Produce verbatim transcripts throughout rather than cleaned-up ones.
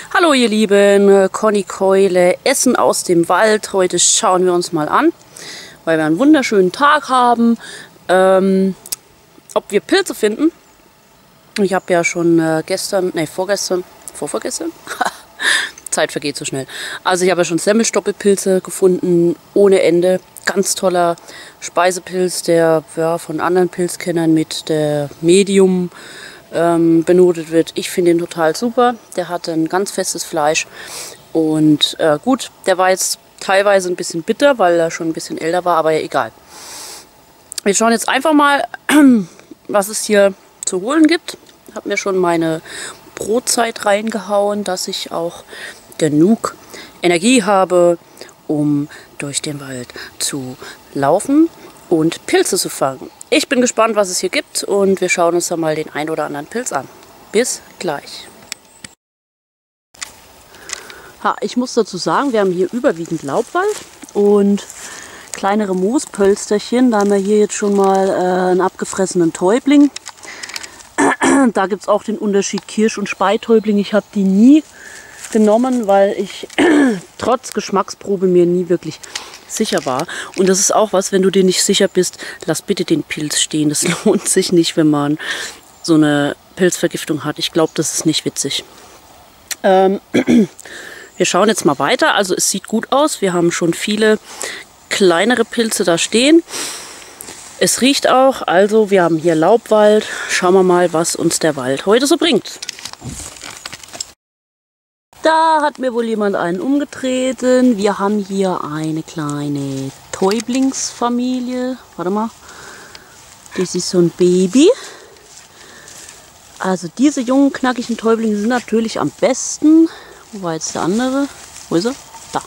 Hallo ihr Lieben, Conny Keule, Essen aus dem Wald. Heute schauen wir uns mal an, weil wir einen wunderschönen Tag haben, ähm, ob wir Pilze finden. Ich habe ja schon äh, gestern, ne vorgestern, vorvorgestern? Zeit vergeht so schnell. Also ich habe ja schon Semmelstoppelpilze gefunden, ohne Ende. Ganz toller Speisepilz, der ja, von anderen Pilzkennern mit der Medium ähm, benotet wird. Ich finde ihn total super. Der hat ein ganz festes Fleisch. Und äh, gut, der war jetzt teilweise ein bisschen bitter, weil er schon ein bisschen älter war, aber ja, egal. Wir schauen jetzt einfach mal, was es hier zu holen gibt. Ich habe mir schon meine Brotzeit reingehauen, dass ich auch genug Energie habe, um durch den Wald zu laufen und Pilze zu fangen. Ich bin gespannt, was es hier gibt, und wir schauen uns dann mal den ein oder anderen Pilz an. Bis gleich. Ha, ich muss dazu sagen, wir haben hier überwiegend Laubwald und kleinere Moospölsterchen. Da haben wir hier jetzt schon mal äh, einen abgefressenen Täubling. Da gibt es auch den Unterschied Kirsch- und Speitäubling. Ich habe die nie genommen, weil ich trotz Geschmacksprobe mir nie wirklich sicher war. Und das ist auch was, wenn du dir nicht sicher bist, lass bitte den Pilz stehen. Das lohnt sich nicht, wenn man so eine Pilzvergiftung hat. Ich glaube, das ist nicht witzig. Ähm, wir schauen jetzt mal weiter. Also es sieht gut aus. Wir haben schon viele kleinere Pilze da stehen. Es riecht auch, also wir haben hier Laubwald. Schauen wir mal, was uns der Wald heute so bringt. Da hat mir wohl jemand einen umgetreten. Wir haben hier eine kleine Täublingsfamilie. Warte mal. Das ist so ein Baby. Also diese jungen, knackigen Täublinge sind natürlich am besten. Wo war jetzt der andere? Wo ist er? Da.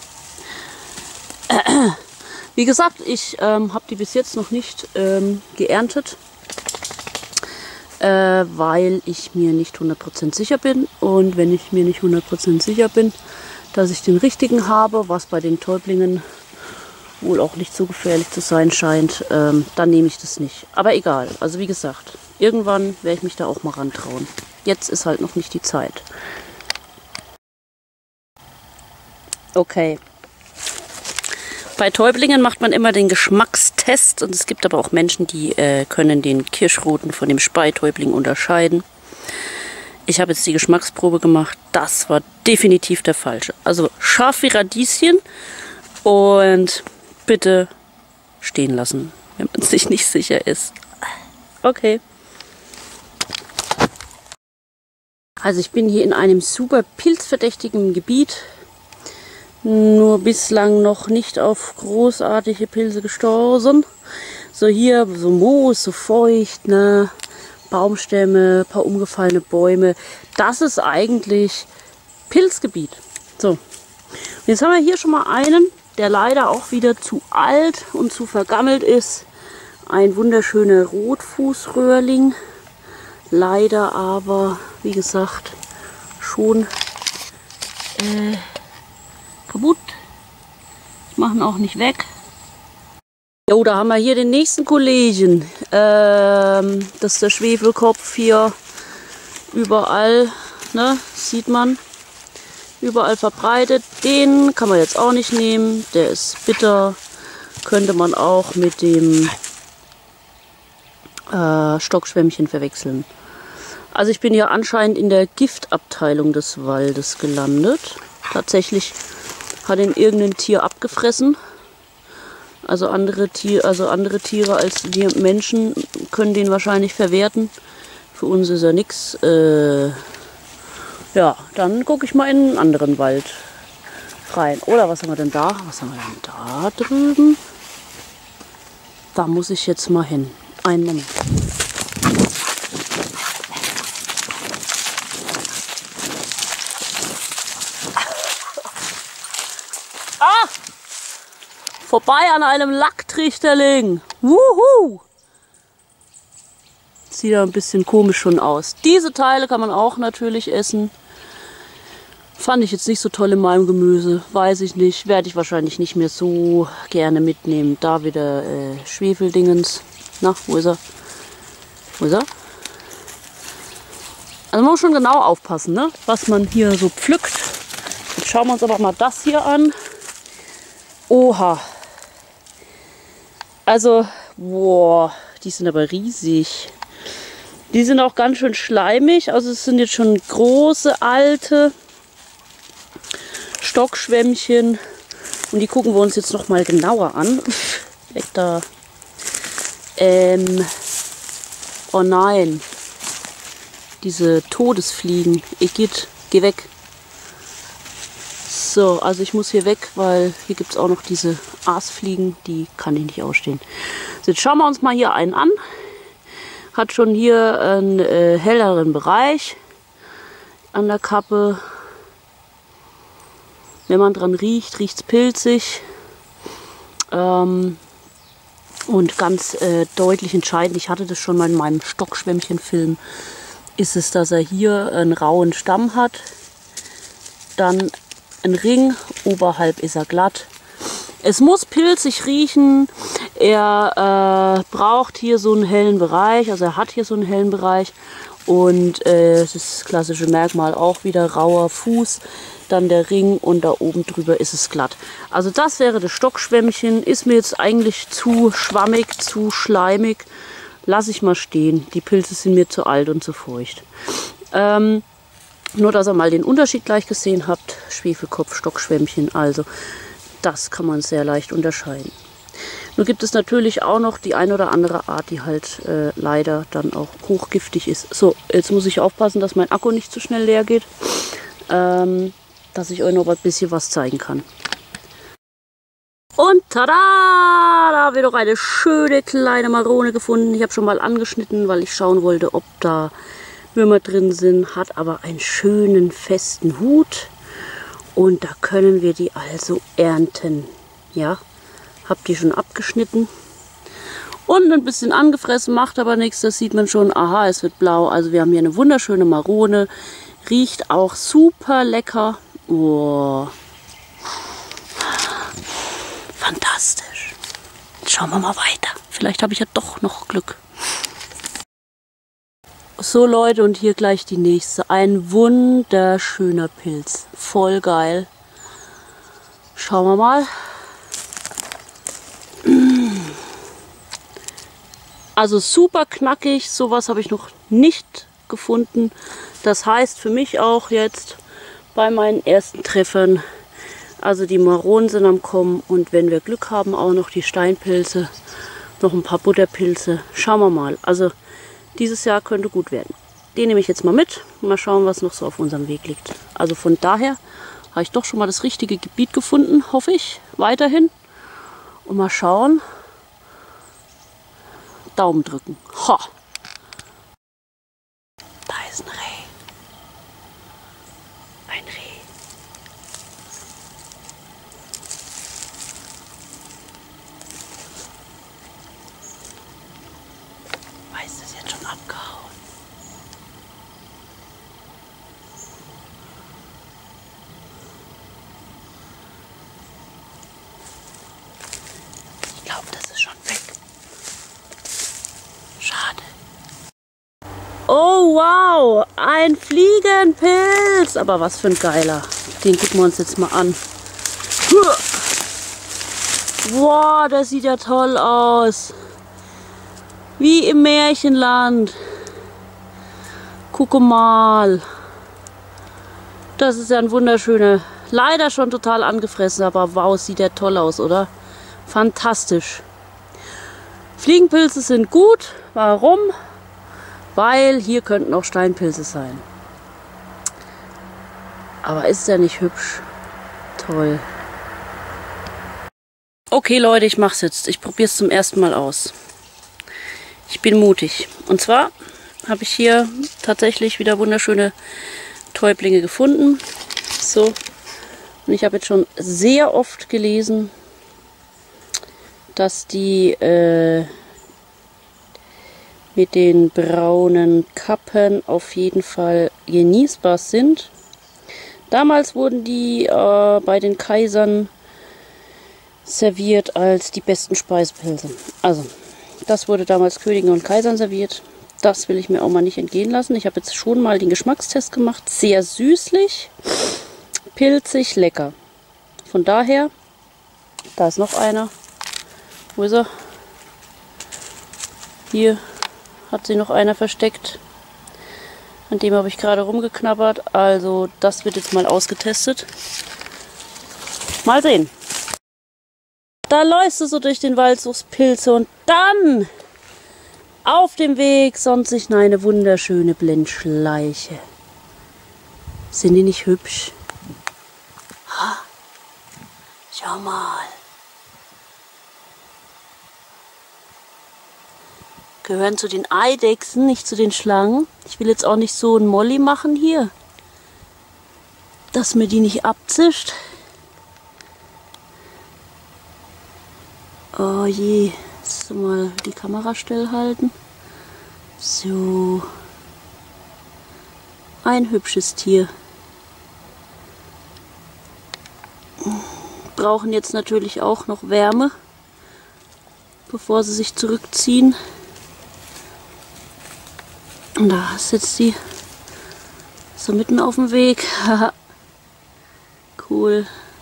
Wie gesagt, ich ähm, habe die bis jetzt noch nicht ähm, geerntet, äh, weil ich mir nicht hundert Prozent sicher bin. Und wenn ich mir nicht hundert Prozent sicher bin, dass ich den richtigen habe, was bei den Täublingen wohl auch nicht so gefährlich zu sein scheint, ähm, dann nehme ich das nicht. Aber egal, also wie gesagt, irgendwann werde ich mich da auch mal rantrauen. Jetzt ist halt noch nicht die Zeit. Okay. Bei Täublingen macht man immer den Geschmackstest, und es gibt aber auch Menschen, die äh, können den Kirschroten von dem Speitäubling unterscheiden. Ich habe jetzt die Geschmacksprobe gemacht, das war definitiv der falsche. Also scharf wie Radieschen und bitte stehen lassen, wenn man sich nicht sicher ist. Okay. Also ich bin hier in einem super pilzverdächtigen Gebiet. Nur bislang noch nicht auf großartige Pilze gestoßen. So hier, so Moos, so feucht, ne? Baumstämme, paar umgefallene Bäume. Das ist eigentlich Pilzgebiet. So, und jetzt haben wir hier schon mal einen, der leider auch wieder zu alt und zu vergammelt ist. Ein wunderschöner Rotfußröhrling. Leider aber, wie gesagt, schon äh, kaputt. Ich mache ihn auch nicht weg. Jo, da haben wir hier den nächsten Kollegen. Ähm, das ist der Schwefelkopf hier. Überall, ne, sieht man. Überall verbreitet. Den kann man jetzt auch nicht nehmen. Der ist bitter. Könnte man auch mit dem äh, Stockschwämmchen verwechseln. Also ich bin hier anscheinend in der Giftabteilung des Waldes gelandet. Tatsächlich hat ihn irgendein Tier abgefressen. Also andere, Tier, also andere Tiere als wir Menschen können den wahrscheinlich verwerten. Für uns ist er nichts. Äh, ja, dann gucke ich mal in einen anderen Wald rein. Oder was haben wir denn da? Was haben wir denn da drüben? Da muss ich jetzt mal hin. Einen Moment. Ah! Vorbei an einem Lacktrichterling. Wuhu! Sieht ja ein bisschen komisch schon aus. Diese Teile kann man auch natürlich essen. Fand ich jetzt nicht so toll in meinem Gemüse. Weiß ich nicht. Werde ich wahrscheinlich nicht mehr so gerne mitnehmen. Da wieder äh, Schwefeldingens. Na, wo ist er? Wo ist er? Also man muss schon genau aufpassen, ne? Was man hier so pflückt. Jetzt schauen wir uns aber mal das hier an. Oha. Also, boah, die sind aber riesig. Die sind auch ganz schön schleimig. Also es sind jetzt schon große, alte Stockschwämmchen. Und die gucken wir uns jetzt noch mal genauer an. Weg da. Ähm. Oh nein. Diese Todesfliegen. Igitt, geh weg. So, also ich muss hier weg, weil hier gibt es auch noch diese Aasfliegen, die kann ich nicht ausstehen. So, jetzt schauen wir uns mal hier einen an. Hat schon hier einen äh, helleren Bereich an der Kappe. Wenn man dran riecht, riecht es pilzig. Ähm, und ganz äh, deutlich entscheidend, ich hatte das schon mal in meinem Stockschwämmchen-Film, ist es, dass er hier einen rauen Stamm hat. Dann ein Ring, oberhalb ist er glatt. Es muss pilzig riechen. Er äh, braucht hier so einen hellen Bereich, also er hat hier so einen hellen Bereich. Und äh, das klassische Merkmal auch wieder rauer Fuß, dann der Ring und da oben drüber ist es glatt. Also das wäre das Stockschwämmchen. Ist mir jetzt eigentlich zu schwammig, zu schleimig. Lasse ich mal stehen. Die Pilze sind mir zu alt und zu feucht. Ähm, Nur, dass ihr mal den Unterschied gleich gesehen habt. Schwefelkopf, Stockschwämmchen, also das kann man sehr leicht unterscheiden. Nur gibt es natürlich auch noch die ein oder andere Art, die halt äh, leider dann auch hochgiftig ist. So, jetzt muss ich aufpassen, dass mein Akku nicht zu schnell leer geht, ähm, dass ich euch noch ein bisschen was zeigen kann. Und tada! Da haben wir doch eine schöne kleine Marone gefunden. Ich habe schon mal angeschnitten, weil ich schauen wollte, ob da Würmer drin sind, hat aber einen schönen festen Hut und da können wir die also ernten. Ja, habt ihr schon abgeschnitten und ein bisschen angefressen, macht aber nichts, das sieht man schon. Aha, es wird blau, also wir haben hier eine wunderschöne Marone, riecht auch super lecker. Oh. Fantastisch. Jetzt schauen wir mal weiter, vielleicht habe ich ja doch noch Glück. So Leute, und hier gleich die nächste. Ein wunderschöner Pilz. Voll geil. Schauen wir mal. Also super knackig. Sowas habe ich noch nicht gefunden. Das heißt für mich auch jetzt bei meinen ersten Treffern. Also die Maronen sind am Kommen. Und wenn wir Glück haben, auch noch die Steinpilze. Noch ein paar Butterpilze. Schauen wir mal. Also dieses Jahr könnte gut werden. Den nehme ich jetzt mal mit. Mal schauen, was noch so auf unserem Weg liegt. Also von daher habe ich doch schon mal das richtige Gebiet gefunden, hoffe ich, weiterhin. Und mal schauen. Daumen drücken. Ha! Da ist ein Reh. Ein Reh. Weiß es jetzt schon abgehauen. Ich glaube, das ist schon weg. Schade. Oh wow, ein Fliegenpilz. Aber was für ein geiler. Den gucken wir uns jetzt mal an. Wow, der sieht ja toll aus. Wie im Märchenland. Guck mal. Das ist ja ein wunderschöner. Leider schon total angefressen, aber wow, sieht der toll aus, oder? Fantastisch. Fliegenpilze sind gut. Warum? Weil hier könnten auch Steinpilze sein. Aber ist der nicht hübsch? Toll. Okay Leute, ich mach's jetzt. Ich probiere es zum ersten Mal aus. Ich bin mutig. Und zwar habe ich hier tatsächlich wieder wunderschöne Täublinge gefunden. So. Und ich habe jetzt schon sehr oft gelesen, dass die äh, mit den braunen Kappen auf jeden Fall genießbar sind. Damals wurden die äh, bei den Kaisern serviert als die besten Speisepilze. Also, das wurde damals Königen und Kaisern serviert. Das will ich mir auch mal nicht entgehen lassen. Ich habe jetzt schon mal den Geschmackstest gemacht. Sehr süßlich. pilzig lecker. Von daher, da ist noch einer. Wo ist er? Hier hat sich noch einer versteckt. An dem habe ich gerade rumgeknabbert. Also das wird jetzt mal ausgetestet. Mal sehen. Da läufst du so durch den Wald, suchst Pilze und dann auf dem Weg sonnt sich eine wunderschöne Blindschleiche. Sind die nicht hübsch? Ha, schau mal. Gehören zu den Eidechsen, nicht zu den Schlangen. Ich will jetzt auch nicht so ein Molly machen hier, dass mir die nicht abzischt. Oh je, jetzt mal die Kamera stillhalten. So. Ein hübsches Tier. Brauchen jetzt natürlich auch noch Wärme, bevor sie sich zurückziehen. Und da sitzt sie so mitten auf dem Weg. Cool.